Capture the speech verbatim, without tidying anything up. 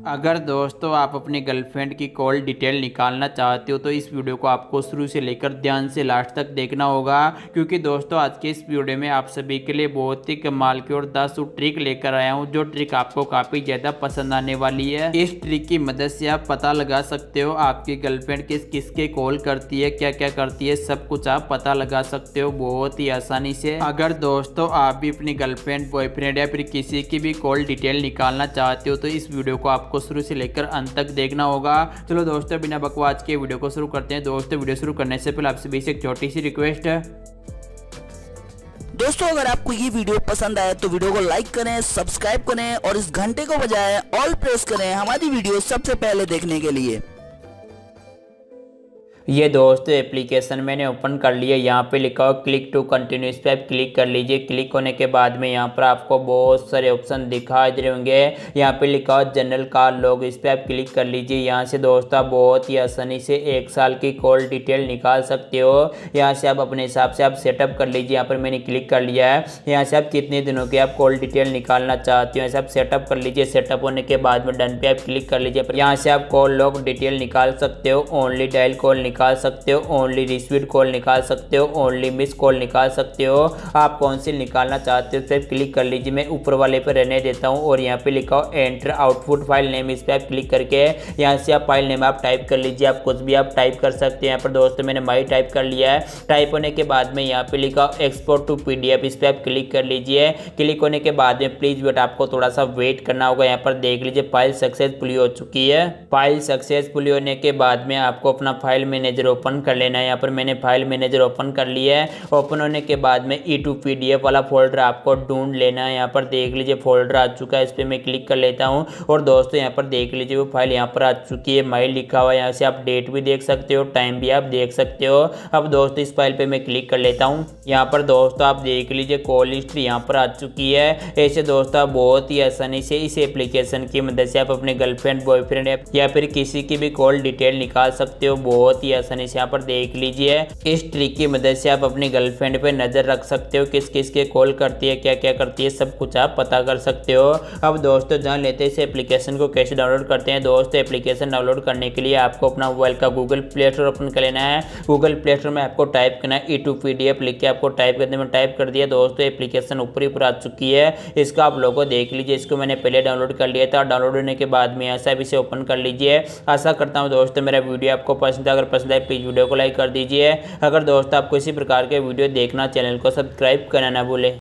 अगर दोस्तों आप अपनी गर्लफ्रेंड की कॉल डिटेल निकालना चाहते हो तो इस वीडियो को आपको शुरू से लेकर ध्यान से लास्ट तक देखना होगा, क्योंकि दोस्तों आज के इस वीडियो में आप सभी के लिए बहुत ही कमाल की और दस ट्रिक लेकर आया हूं, जो ट्रिक आपको काफ़ी ज़्यादा पसंद आने वाली है। इस ट्रिक की मदद से आप पता लगा सकते हो आपकी गर्लफ्रेंड किस किसके कॉल करती है, क्या क्या करती है, सब कुछ आप पता लगा सकते हो बहुत ही आसानी से। अगर दोस्तों आप भी अपनी गर्लफ्रेंड, बॉयफ्रेंड या फिर किसी की भी कॉल डिटेल निकालना चाहते हो तो इस वीडियो को आपको शुरू से लेकर अंत तक देखना होगा। चलो दोस्तों बिना बकवास के वीडियो को शुरू करते हैं। दोस्तों वीडियो शुरू करने से पहले आपसे भी एक छोटी सी रिक्वेस्ट है। दोस्तों अगर आपको ये वीडियो पसंद आए तो वीडियो को लाइक करें, सब्सक्राइब करें और इस घंटे को बजाय ऑल प्रेस करें हमारी वीडियो सबसे पहले देखने के लिए। ये दोस्तों एप्लीकेशन मैंने ओपन कर लिया। यहाँ पे लिखा हो क्लिक टू कंटिन्यू, इस पर आप क्लिक कर लीजिए। क्लिक होने के बाद में यहाँ पर आपको बहुत सारे ऑप्शन दिखाई दे रहे होंगे। यहाँ पे लिखा हो जनरल कॉल लॉग, इस पर आप क्लिक कर लीजिए। यहाँ से दोस्तों आप बहुत ही आसानी से एक साल की कॉल डिटेल निकाल सकते हो। यहाँ से आप अपने हिसाब से आप सेटअप कर लीजिए। यहाँ पर मैंने क्लिक कर लिया है। यहाँ से आप कितने दिनों की आप कॉल डिटेल निकालना चाहते हो यहाँ से आप सेटअप कर लीजिए। सेटअप होने के बाद में डन पे आप क्लिक कर लीजिए। यहाँ से आप कॉल लॉग डिटेल निकाल सकते हो, ओनली डायल कॉल निकाल सकते हो, ओनली रिसीव्ड कॉल निकाल सकते हो, ओनली मिस कॉल निकाल सकते हो। आप कौन सी निकालना चाहते हो उस पर क्लिक कर लीजिए। मैं ऊपर वाले पर रहने देता हूं और यहाँ पे लिखा हो एंटर आउटपुट फाइल नेम, इस पर आप क्लिक करके यहाँ से आप फाइल नेम आप टाइप कर लीजिए। आप कुछ भी आप टाइप कर सकते हैं। यहाँ पर दोस्तों मैंने माई टाइप कर लिया है। टाइप होने के बाद में यहाँ पे लिखा हो एक्सपोर्ट टू पीडीएफ, इस पर आप क्लिक कर लीजिए। क्लिक होने के बाद में प्लीज वेट, आपको थोड़ा सा वेट करना होगा। यहाँ पर देख लीजिए फाइल सक्सेसफुली हो चुकी है। फाइल सक्सेसफुली होने के बाद में आपको अपना फाइल मैनेजर ओपन कर लेना है। यहाँ पर मैंने फाइल मैनेजर ओपन कर लिया है। ओपन होने के बाद में ई टू पीडीएफ वाला फोल्डर आपको ढूंढ लेना है। यहाँ पर देख लीजिए फोल्डर आ चुका है, इस पर मैं क्लिक कर लेता हूँ और दोस्तों यहाँ पर देख लीजिए वो फाइल यहाँ पर आ चुकी है। माइल लिखा हुआ है, यहाँ से आप डेट भी देख सकते हो, टाइम भी आप देख सकते हो। अब दोस्तों इस फाइल पे मैं क्लिक कर लेता हूँ। यहाँ पर दोस्तों आप देख लीजिए कॉल हिस्ट्री यहाँ पर आ चुकी है। ऐसे दोस्तों आप बहुत ही आसानी से इस एप्लीकेशन की मदद से आप अपने गर्लफ्रेंड, बॉयफ्रेंड या फिर किसी की भी कॉल डिटेल निकाल सकते हो बहुत ही आसानी से। यहाँ पर देख लीजिए इस ट्रिक की मदद से आप अपनी गर्लफ्रेंड पे नजर रख सकते हो, किस किस के कॉल करती है, क्या क्या करती है, सब कुछ आप पता कर सकते हो। अब दोस्तों जान लेते हैं इस एप्लीकेशन को कैसे डाउनलोड करते हैं। दोस्तों एप्लीकेशन डाउनलोड करने के लिए आपको अपना मोबाइल का गूगल प्ले स्टोर ओपन कर लेना है। गूगल प्ले स्टोर में आपको टाइप करना है ई टू पीडीएफ, लिख के आपको टाइप करने में टाइप कर दिया। दोस्तों एप्लीकेशन ऊपर ही ऊपर आ चुकी है। इसका आप लोगो देख लीजिए। इसको मैंने पहले डाउनलोड कर लिया था। डाउनलोड होने के बाद में ऐसा भी इसे ओपन कर लीजिए। आशा करता हूँ दोस्तों मेरा वीडियो आपको पसंद है। अगर पसंद आए प्लीज वीडियो को लाइक कर दीजिए। अगर दोस्तों आपको इसी प्रकार के वीडियो देखना, चैनल को सब्सक्राइब करना ना भूलें।